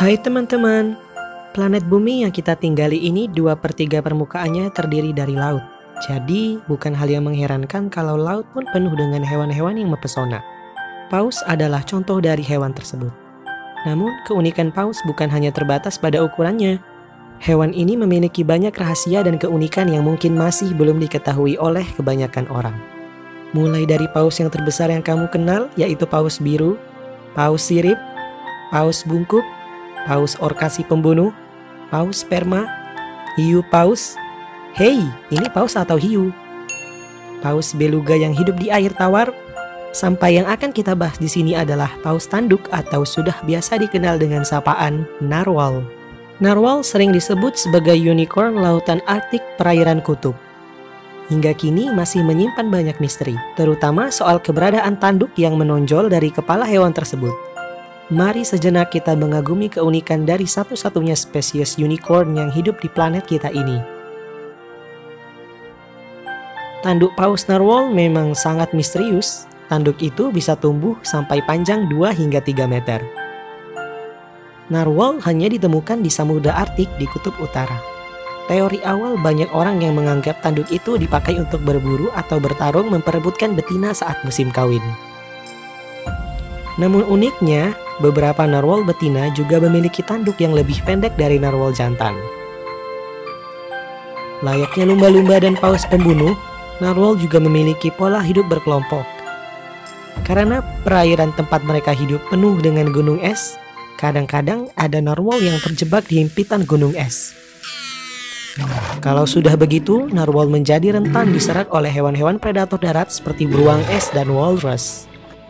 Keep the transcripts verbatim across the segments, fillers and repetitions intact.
Hai teman-teman, planet bumi yang kita tinggali ini dua per tiga permukaannya terdiri dari laut. Jadi bukan hal yang mengherankan kalau laut pun penuh dengan hewan-hewan yang mempesona. Paus adalah contoh dari hewan tersebut. Namun keunikan paus bukan hanya terbatas pada ukurannya. Hewan ini memiliki banyak rahasia dan keunikan yang mungkin masih belum diketahui oleh kebanyakan orang. Mulai dari paus yang terbesar yang kamu kenal, yaitu paus biru, paus sirip, paus bungkuk, paus orka si pembunuh, paus sperma, hiu paus. Hei, ini paus atau hiu? Paus beluga yang hidup di air tawar. Sampai yang akan kita bahas di sini adalah paus tanduk atau sudah biasa dikenal dengan sapaan narwhal. Narwhal sering disebut sebagai unicorn lautan Arktik perairan kutub. Hingga kini masih menyimpan banyak misteri, terutama soal keberadaan tanduk yang menonjol dari kepala hewan tersebut. Mari sejenak kita mengagumi keunikan dari satu-satunya spesies unicorn yang hidup di planet kita ini. Tanduk paus narwhal memang sangat misterius. Tanduk itu bisa tumbuh sampai panjang dua hingga tiga meter. Narwhal hanya ditemukan di Samudra Arktik di Kutub Utara. Teori awal banyak orang yang menganggap tanduk itu dipakai untuk berburu atau bertarung memperebutkan betina saat musim kawin. Namun uniknya, beberapa narwhal betina juga memiliki tanduk yang lebih pendek dari narwhal jantan. Layaknya lumba-lumba dan paus pembunuh, narwhal juga memiliki pola hidup berkelompok. Karena perairan tempat mereka hidup penuh dengan gunung es, kadang-kadang ada narwhal yang terjebak di himpitan gunung es. Kalau sudah begitu, narwhal menjadi rentan diserang oleh hewan-hewan predator darat seperti beruang es dan walrus.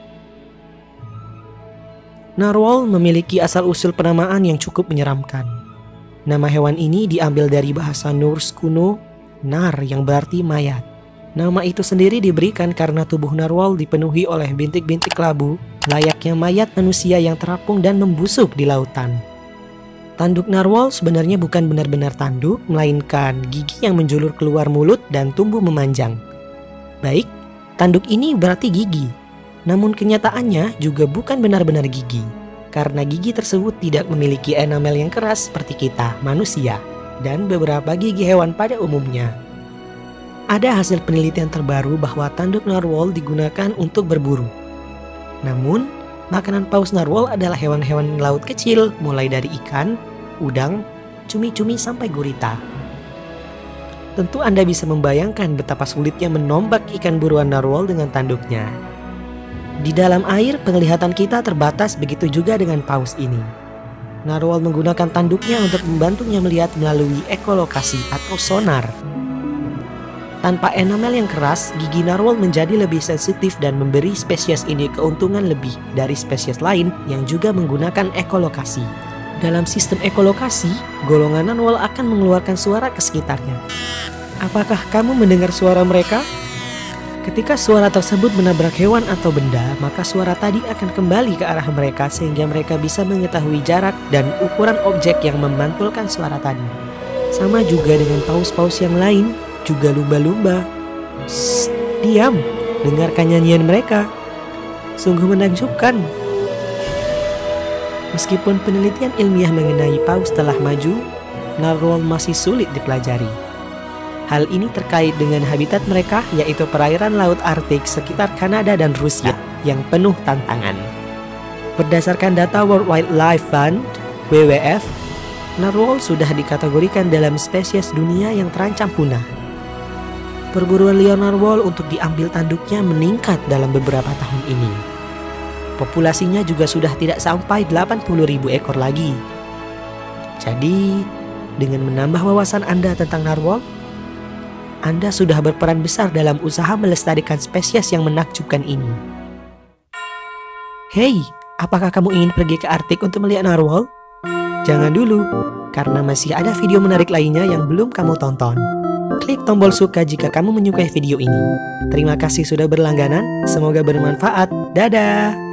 Narwhal memiliki asal-usul penamaan yang cukup menyeramkan. Nama hewan ini diambil dari bahasa Norse kuno, nar yang berarti mayat. Nama itu sendiri diberikan karena tubuh narwhal dipenuhi oleh bintik-bintik labu, layaknya mayat manusia yang terapung dan membusuk di lautan. Tanduk narwhal sebenarnya bukan benar-benar tanduk, melainkan gigi yang menjulur keluar mulut dan tumbuh memanjang. Baik, tanduk ini berarti gigi. Namun kenyataannya juga bukan benar-benar gigi, karena gigi tersebut tidak memiliki enamel yang keras seperti kita, manusia, dan beberapa gigi hewan pada umumnya. Ada hasil penelitian terbaru bahwa tanduk narwhal digunakan untuk berburu. Namun, makanan paus narwhal adalah hewan-hewan laut kecil, mulai dari ikan, udang, cumi-cumi sampai gurita. Tentu Anda bisa membayangkan betapa sulitnya menombak ikan buruan narwhal dengan tanduknya. Di dalam air, penglihatan kita terbatas, begitu juga dengan paus ini. Narwhal menggunakan tanduknya untuk membantunya melihat melalui ekolokasi atau sonar. Tanpa enamel yang keras, gigi narwhal menjadi lebih sensitif dan memberi spesies ini keuntungan lebih dari spesies lain yang juga menggunakan ekolokasi. Dalam sistem ekolokasi, golongan narwhal akan mengeluarkan suara ke sekitarnya. Apakah kamu mendengar suara mereka? Ketika suara tersebut menabrak hewan atau benda, maka suara tadi akan kembali ke arah mereka sehingga mereka bisa mengetahui jarak dan ukuran objek yang memantulkan suara tadi. Sama juga dengan paus-paus yang lain, juga lumba-lumba. Shh, diam, dengarkan nyanyian mereka. Sungguh menakjubkan. Meskipun penelitian ilmiah mengenai paus telah maju, narwhal masih sulit dipelajari. Hal ini terkait dengan habitat mereka, yaitu perairan laut Arktik sekitar Kanada dan Rusia yang penuh tantangan. Berdasarkan data World Wildlife Fund (W W F), narwhal sudah dikategorikan dalam spesies dunia yang terancam punah. Perburuan liar narwhal untuk diambil tanduknya meningkat dalam beberapa tahun ini. Populasinya juga sudah tidak sampai delapan puluh ribu ekor lagi. Jadi, dengan menambah wawasan Anda tentang narwhal, Anda sudah berperan besar dalam usaha melestarikan spesies yang menakjubkan ini. Hei, apakah kamu ingin pergi ke Arktik untuk melihat narwhal? Jangan dulu, karena masih ada video menarik lainnya yang belum kamu tonton. Klik tombol suka jika kamu menyukai video ini. Terima kasih sudah berlangganan, semoga bermanfaat. Dadah!